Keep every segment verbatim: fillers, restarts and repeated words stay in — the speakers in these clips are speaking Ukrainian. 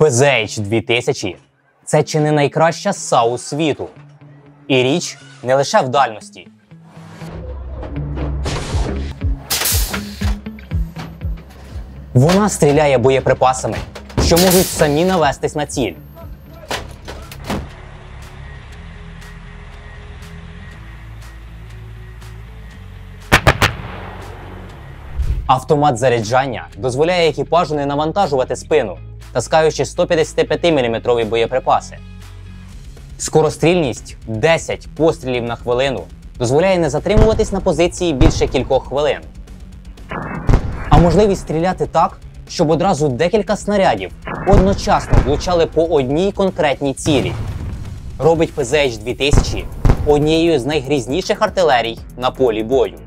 пі зет ейч дві тисячі – це чи не найкраща САУ світу. І річ не лише в дальності. Вона стріляє боєприпасами, що можуть самі навестись на ціль. Автомат заряджання дозволяє екіпажу не навантажувати спину, таскаючи сто п'ятдесят п'ять міліметрові боєприпаси. Скорострільність десять пострілів на хвилину дозволяє не затримуватись на позиції більше кількох хвилин. А можливість стріляти так, щоб одразу декілька снарядів одночасно влучали по одній конкретній цілі, робить пі зет ейч дві тисячі однією з найгрізніших артилерій на полі бою.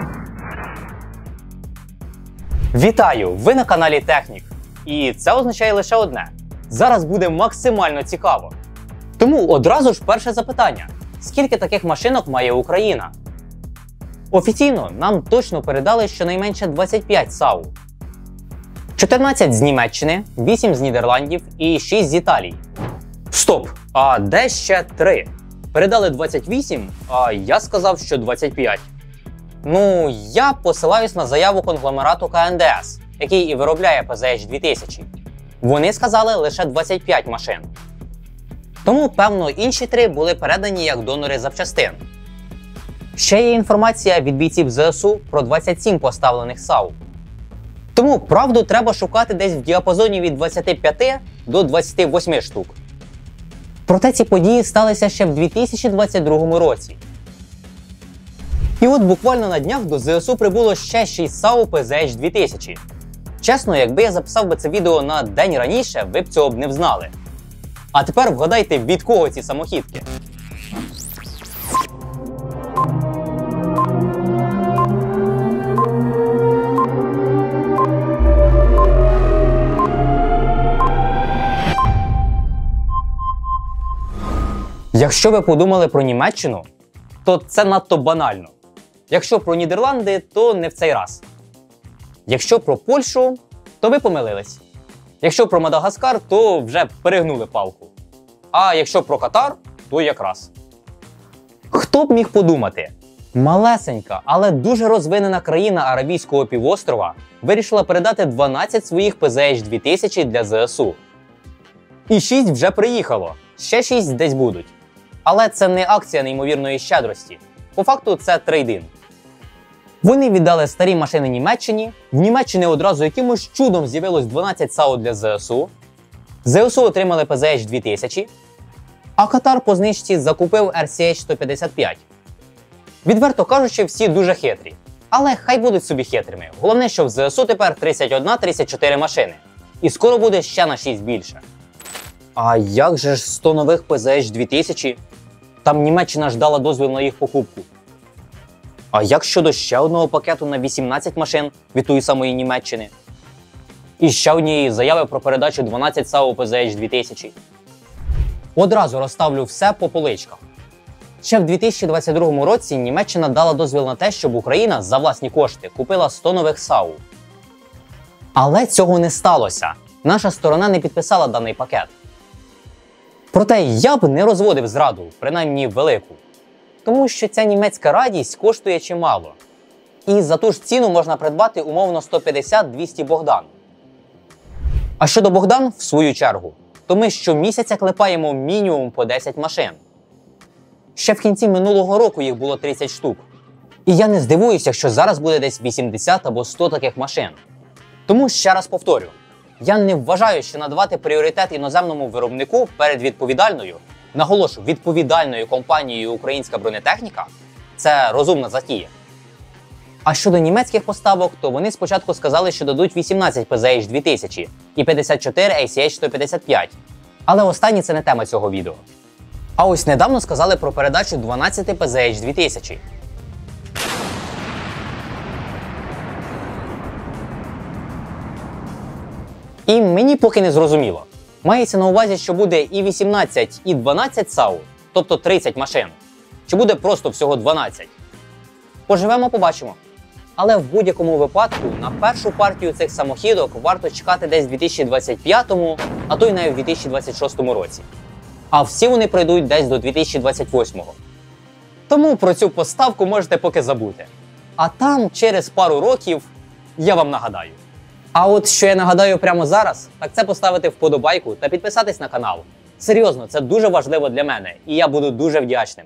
Вітаю! Ви на каналі Технік. І це означає лише одне. Зараз буде максимально цікаво. Тому одразу ж перше запитання. Скільки таких машинок має Україна? Офіційно нам точно передали щонайменше двадцять п'ять САУ. чотирнадцять з Німеччини, вісім з Нідерландів і шість з Італії. Стоп! А де ще три? Передали двадцять вісім, а я сказав, що двадцять п'ять. Ну, я посилаюсь на заяву конгломерату ка ен де ес, який і виробляє пі зет ейч дві тисячі. Вони сказали лише двадцять п'ять машин. Тому, певно, інші три були передані як донори запчастин. Ще є інформація від бійців зе ес у про двадцять сім поставлених САУ. Тому правду треба шукати десь в діапазоні від двадцяти п'яти до двадцяти восьми штук. Проте ці події сталися ще в дві тисячі двадцять другому році. І от буквально на днях до зе ес у прибуло ще шість САУ пі зет ейч дві тисячі. Чесно, якби я записав би це відео на день раніше, ви б цього б не взнали. А тепер вгадайте, від кого ці самохідки. Якщо ви подумали про Німеччину, то це надто банально. Якщо про Нідерланди, то не в цей раз. Якщо про Польщу, то ви помилились. Якщо про Мадагаскар, то вже перегнули палку. А якщо про Катар, то якраз. Хто б міг подумати? Малесенька, але дуже розвинена країна Аравійського півострова вирішила передати дванадцять своїх пі зет ейч дві тисячі для зе ес у. І шість вже приїхало, ще шість десь будуть. Але це не акція неймовірної щедрості. По факту це трейд-ін. Вони віддали старі машини Німеччині, в Німеччині одразу якимось чудом з'явилось дванадцять САУ для зе ес у, зе ес у отримали пі зет ейч дві тисячі, а Катар по знижці закупив ар сі ейч сто п'ятдесят п'ять. Відверто кажучи, всі дуже хитрі. Але хай будуть собі хитрими. Головне, що в зе ес у тепер тридцять одна - тридцять чотири машини. І скоро буде ще на шість більше. А як же ж сто нових пі зет ейч дві тисячі? Там Німеччина ж дала дозвіл на їх покупку. А як щодо ще одного пакету на вісімнадцять машин від тої самої Німеччини? І ще однієї заяви про передачу дванадцять САУ пі зет ейч дві тисячі. Одразу розставлю все по поличках. Ще в дві тисячі двадцять другому році Німеччина дала дозвіл на те, щоб Україна за власні кошти купила сто нових САУ. Але цього не сталося. Наша сторона не підписала даний пакет. Проте я б не розводив зраду, принаймні велику. Тому що ця німецька радість коштує чимало. І за ту ж ціну можна придбати умовно сто п'ятдесят - двісті Богдан. А щодо Богдан, в свою чергу, то ми щомісяця клепаємо мінімум по десять машин. Ще в кінці минулого року їх було тридцять штук. І я не здивуюся, що зараз буде десь вісімдесят або сто таких машин. Тому ще раз повторю. Я не вважаю, що надавати пріоритет іноземному виробнику перед відповідальною, наголошую, відповідальною компанією «Українська бронетехніка» – це розумна затія. А щодо німецьких поставок, то вони спочатку сказали, що дадуть вісімнадцять пі зет ейч дві тисячі і п'ятдесят чотири ар сі ейч сто п'ятдесят п'ять. Але останні це не тема цього відео. А ось недавно сказали про передачу дванадцяти пі зет ейч дві тисячі. І мені поки не зрозуміло. Мається на увазі, що буде і вісімнадцять, і дванадцять САУ, тобто тридцять машин. Чи буде просто всього дванадцять? Поживемо, побачимо. Але в будь-якому випадку на першу партію цих самохідок варто чекати десь в дві тисячі двадцять п'ятому а то й навіть у дві тисячі двадцять шостому році. А всі вони пройдуть десь до дві тисячі двадцять восьмого. Тому про цю поставку можете поки забути. А там через пару років я вам нагадаю. А от що я нагадаю прямо зараз, так це поставити вподобайку та підписатись на канал. Серйозно, це дуже важливо для мене, і я буду дуже вдячним.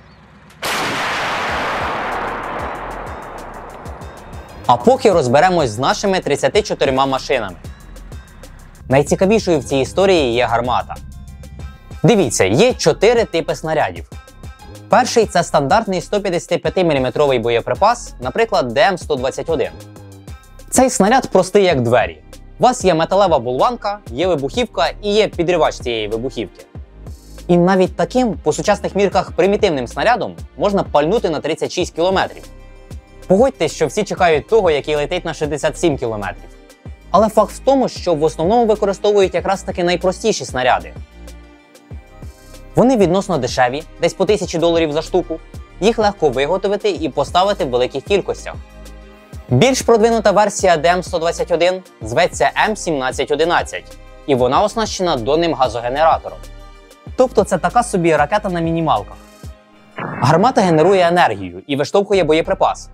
А поки розберемось з нашими тридцятьма чотирма машинами. Найцікавішою в цій історії є гармата. Дивіться, є чотири типи снарядів. Перший – це стандартний сто п'ятдесятип'ятиміліметровий боєприпас, наприклад, Д М сто двадцять один. Цей снаряд простий як двері. У вас є металева болванка, є вибухівка і є підривач цієї вибухівки. І навіть таким, по сучасних мірках, примітивним снарядом можна пальнути на тридцять шість кілометрів. Погодьтесь, що всі чекають того, який летить на шістдесят сім кілометрів. Але факт в тому, що в основному використовують якраз таки найпростіші снаряди. Вони відносно дешеві, десь по тисячі доларів за штуку. Їх легко виготовити і поставити в великих кількостях. Більш продвинута версія Д М сто двадцять один зветься М сімнадцять одинадцять, і вона оснащена донним газогенератором. Тобто це така собі ракета на мінімалках. Гармата генерує енергію і виштовхує боєприпас.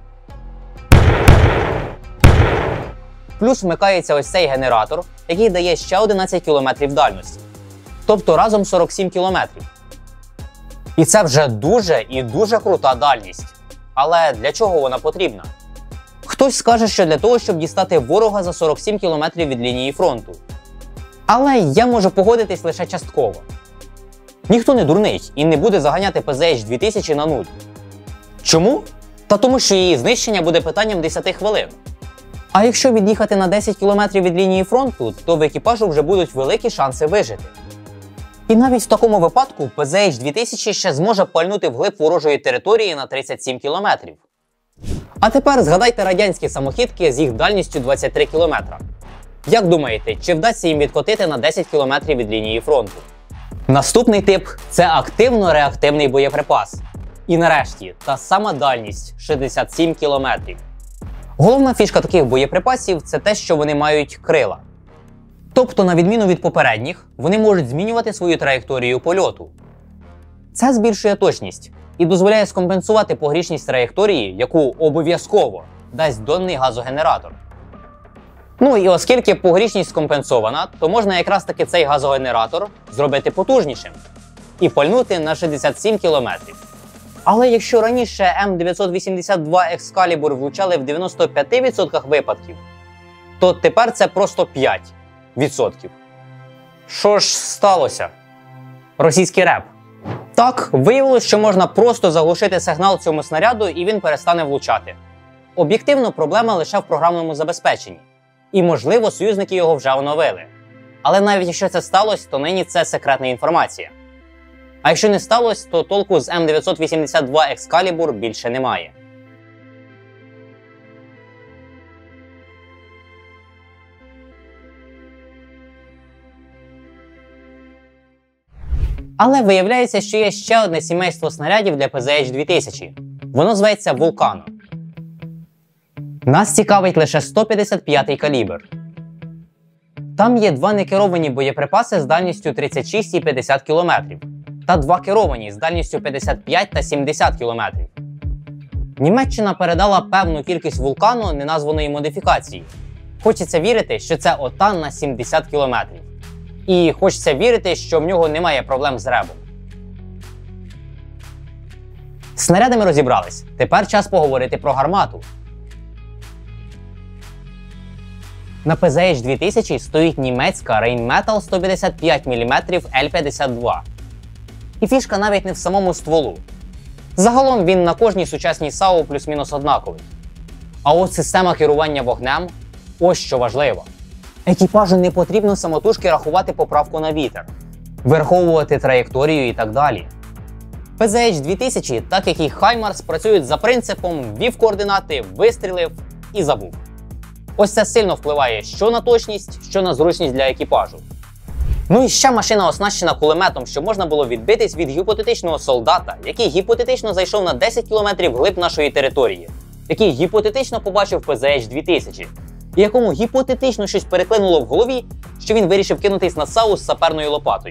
Плюс вмикається ось цей генератор, який дає ще одинадцять кілометрів дальності. Тобто разом сорок сім кілометрів. І це вже дуже і дуже крута дальність. Але для чого вона потрібна? Хтось скаже, що для того, щоб дістати ворога за сорок сім кілометрів від лінії фронту. Але я можу погодитись лише частково. Ніхто не дурний і не буде заганяти Пе Зе Еш дві тисячі на нуль. Чому? Та тому, що її знищення буде питанням десяти хвилин. А якщо від'їхати на десять кілометрів від лінії фронту, то в екіпажу вже будуть великі шанси вижити. І навіть в такому випадку Пе Зе Еш дві тисячі ще зможе пальнути вглиб ворожої території на тридцять сім кілометрів. А тепер згадайте радянські самохідки з їх дальністю двадцять три кілометри. Як думаєте, чи вдасться їм відкотити на десять кілометрів від лінії фронту? Наступний тип – це активно-реактивний боєприпас. І нарешті, та сама дальність – шістдесят сім кілометрів. Головна фішка таких боєприпасів – це те, що вони мають крила. Тобто, на відміну від попередніх, вони можуть змінювати свою траєкторію польоту. Це збільшує точність і дозволяє скомпенсувати погрішність траєкторії, яку обов'язково дасть донний газогенератор. Ну і оскільки погрішність скомпенсована, то можна якраз таки цей газогенератор зробити потужнішим і пальнути на шістдесят сім кілометрів. Але якщо раніше М дев'ятсот вісімдесят два Екскалібур влучали в дев'яносто п'ять відсотків випадків, то тепер це просто п'ять відсотків. Що ж сталося? Російський реп. Так, виявилось, що можна просто заглушити сигнал цьому снаряду і він перестане влучати. Об'єктивно, проблема лише в програмному забезпеченні. І, можливо, союзники його вже оновили. Але навіть якщо це сталося, то нині це секретна інформація. А якщо не сталося, то толку з М дев'ятсот вісімдесят два Екскалібур більше немає. Але виявляється, що є ще одне сімейство снарядів для Пе Зе Еш дві тисячі. Воно зветься Вулкано. Нас цікавить лише сто п'ятдесят п'ятий калібр. Там є два некеровані боєприпаси з дальністю тридцять шість і п'ятдесят кілометрів. Та два керовані з дальністю п'ятдесят п'ять та сімдесят кілометрів. Німеччина передала певну кількість Вулкано неназваної модифікації. Хочеться вірити, що це Отан на сімдесят кілометрів. І хочеться вірити, що в нього немає проблем з ребом. З снарядами розібрались. Тепер час поговорити про гармату. На Пе Зе Еш дві тисячі стоїть німецька Rheinmetall сто п'ятдесят п'ять міліметрів Л п'ятдесят два. І фішка навіть не в самому стволу. Загалом він на кожній сучасній САУ плюс-мінус однаковий. А от система керування вогнем – ось що важливо. Екіпажу не потрібно самотужки рахувати поправку на вітер, вираховувати траєкторію і так далі. Пе Зе Еш дві тисячі, так як і Хаймарс, працюють за принципом ввів координати, вистрілив і забув. Ось це сильно впливає що на точність, що на зручність для екіпажу. Ну і ще машина оснащена кулеметом, щоб можна було відбитись від гіпотетичного солдата, який гіпотетично зайшов на десять кілометрів вглиб нашої території, який гіпотетично побачив Пе Зе Еш дві тисячі, і якому гіпотетично щось переклинуло в голові, що він вирішив кинутись на САУ з саперною лопатою.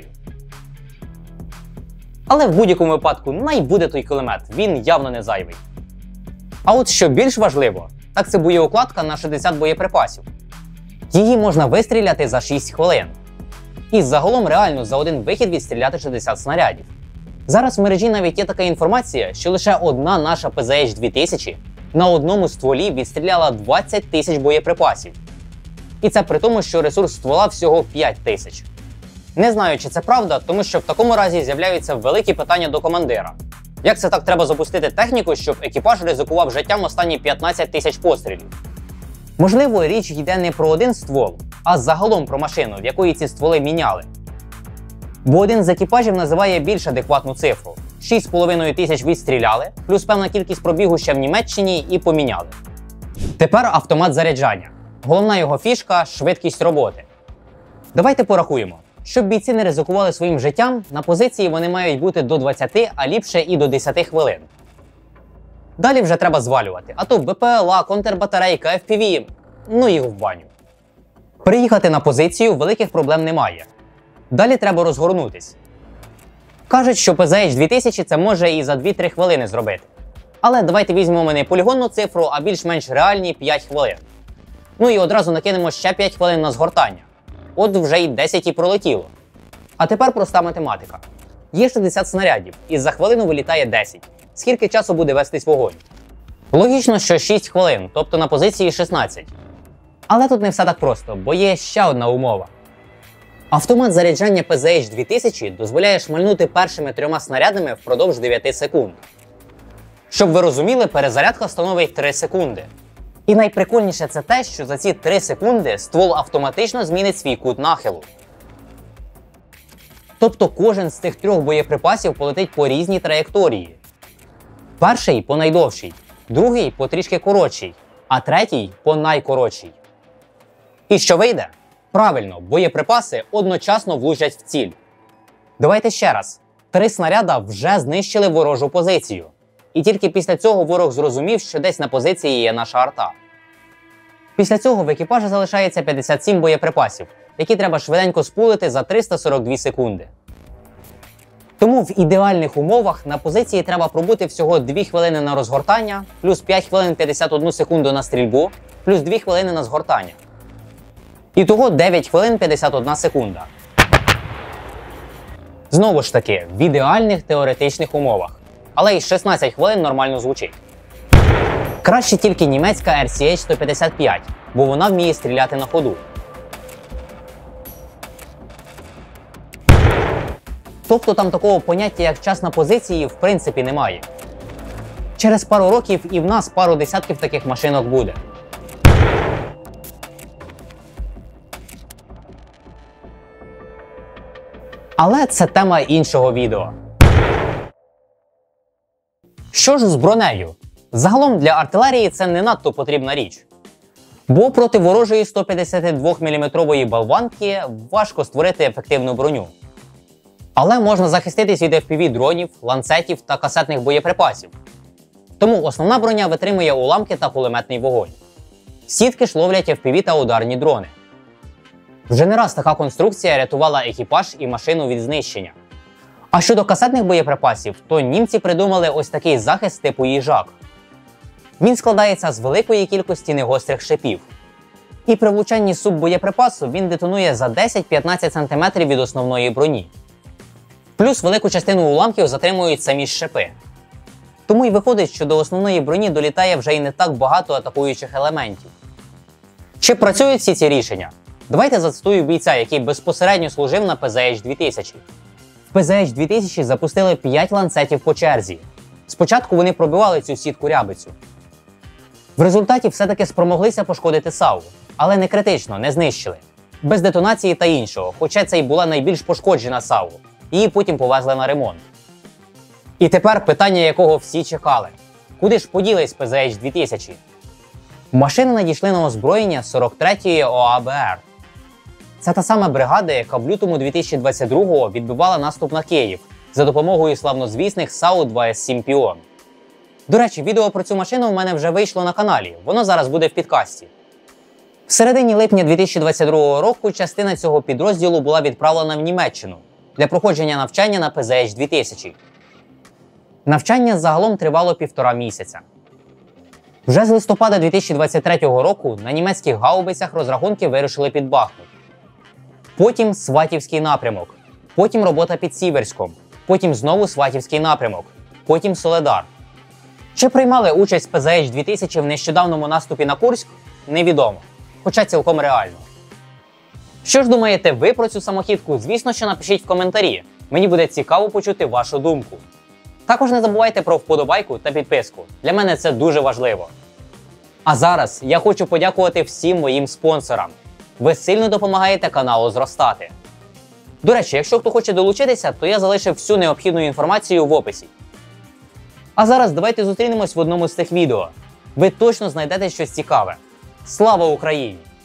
Але в будь-якому випадку най буде той кулемет, він явно не зайвий. А от що більш важливо, так це боєукладка на шістдесят боєприпасів. Її можна вистріляти за шість хвилин. І загалом реально за один вихід відстріляти шістдесят снарядів. Зараз в мережі навіть є така інформація, що лише одна наша пе зет ейч дві тисячі на одному стволі відстріляла двадцять тисяч боєприпасів. І це при тому, що ресурс ствола всього п'ять тисяч. Не знаю, чи це правда, тому що в такому разі з'являються великі питання до командира. Як це так треба запустити техніку, щоб екіпаж ризикував життям останні п'ятнадцять тисяч пострілів? Можливо, річ йде не про один ствол, а загалом про машину, в якої ці стволи міняли. Бо один з екіпажів називає більш адекватну цифру. шість з половиною тисяч відстріляли, плюс певна кількість пробігу ще в Німеччині і поміняли. Тепер автомат заряджання. Головна його фішка – швидкість роботи. Давайте порахуємо. Щоб бійці не ризикували своїм життям, на позиції вони мають бути до двадцяти, а ліпше і до десяти хвилин. Далі вже треба звалювати, а то БПЛА, контрбатарейка, еф пі ві, ну їх в баню. Приїхати на позицію великих проблем немає. Далі треба розгорнутись. Кажуть, що пе зет ейч дві тисячі це може і за дві-три хвилини зробити. Але давайте візьмемо не полігонну цифру, а більш-менш реальні п'ять хвилин. Ну і одразу накинемо ще п'ять хвилин на згортання. От вже й десять і пролетіло. А тепер проста математика. Є шістдесят снарядів, і за хвилину вилітає десять. Скільки часу буде вестись вогонь? Логічно, що шість хвилин, тобто на позиції шістнадцять. Але тут не все так просто, бо є ще одна умова. Автомат заряджання пе зет ейч дві тисячі дозволяє шмальнути першими трьома снарядами впродовж дев'яти секунд. Щоб ви розуміли, перезарядка становить три секунди. І найприкольніше це те, що за ці три секунди ствол автоматично змінить свій кут нахилу. Тобто кожен з цих трьох боєприпасів полетить по різній траєкторії. Перший по найдовшій, другий по трішки коротшій, а третій по найкоротшій. І що вийде? Правильно, боєприпаси одночасно влучать в ціль. Давайте ще раз. Три снаряда вже знищили ворожу позицію. І тільки після цього ворог зрозумів, що десь на позиції є наша арта. Після цього в екіпажі залишається п'ятдесят сім боєприпасів, які треба швиденько спулити за триста сорок дві секунди. Тому в ідеальних умовах на позиції треба пробути всього дві хвилини на розгортання, плюс п'ять хвилин п'ятдесят одну секунду на стрільбу, плюс дві хвилини на згортання. Ітого дев'ять хвилин п'ятдесят одна секунда. Знову ж таки, в ідеальних теоретичних умовах. Але й шістнадцять хвилин нормально звучить. Краще тільки німецька ер сі ейч сто п'ятдесят п'ять, бо вона вміє стріляти на ходу. Тобто там такого поняття, як час на позиції, в принципі немає. Через пару років і в нас пару десятків таких машинок буде. Але це тема іншого відео. Що ж з бронею? Загалом для артилерії це не надто потрібна річ. Бо проти ворожої сто п'ятдесят два міліметрової болванки важко створити ефективну броню. Але можна захиститись від еф пі ві-дронів, ланцетів та касетних боєприпасів. Тому основна броня витримує уламки та кулеметний вогонь. Сітки ж ловлять еф пі ві та ударні дрони. Вже не раз така конструкція рятувала екіпаж і машину від знищення. А щодо касетних боєприпасів, то німці придумали ось такий захист типу їжак. Він складається з великої кількості негострих шипів. І при влучанні суббоєприпасу він детонує за десять-п'ятнадцять сантиметрів від основної броні. Плюс велику частину уламків затримують самі шипи. Тому й виходить, що до основної броні долітає вже й не так багато атакуючих елементів. Чи працюють всі ці рішення? Давайте зацитую бійця, який безпосередньо служив на пе зет ейч дві тисячі. В пе зет ейч дві тисячі запустили п'ять ланцетів по черзі. Спочатку вони пробивали цю сітку-рябицю. В результаті все-таки спромоглися пошкодити САУ, але не критично, не знищили. Без детонації та іншого, хоча це й була найбільш пошкоджена САУ. Її потім повезли на ремонт. І тепер питання, якого всі чекали. Куди ж поділись пе зет ейч дві тисячі? Машини надійшли на озброєння сорок третьої о а бе ер. Це та сама бригада, яка в лютому дві тисячі двадцять другого відбивала наступ на Київ за допомогою славнозвісних САУ два ес сім Піон. До речі, відео про цю машину в мене вже вийшло на каналі, воно зараз буде в підкасті. В середині липня дві тисячі двадцять другого року частина цього підрозділу була відправлена в Німеччину для проходження навчання на пе зет еш дві тисячі. Навчання загалом тривало півтора місяця. Вже з листопада дві тисячі двадцять третього року на німецьких гаубицях розрахунки вирушили під Бахмут. Потім Сватівський напрямок, потім робота під Сіверськом, потім знову Сватівський напрямок, потім Соледар. Чи приймали участь пе зет еш дві тисячі в нещодавному наступі на Курськ, невідомо, хоча цілком реально. Що ж думаєте ви про цю самохідку? Звісно, що напишіть в коментарі, мені буде цікаво почути вашу думку. Також не забувайте про вподобайку та підписку, для мене це дуже важливо. А зараз я хочу подякувати всім моїм спонсорам. Ви сильно допомагаєте каналу зростати. До речі, якщо хто хоче долучитися, то я залишив всю необхідну інформацію в описі. А зараз давайте зустрінемось в одному з цих відео. Ви точно знайдете щось цікаве. Слава Україні!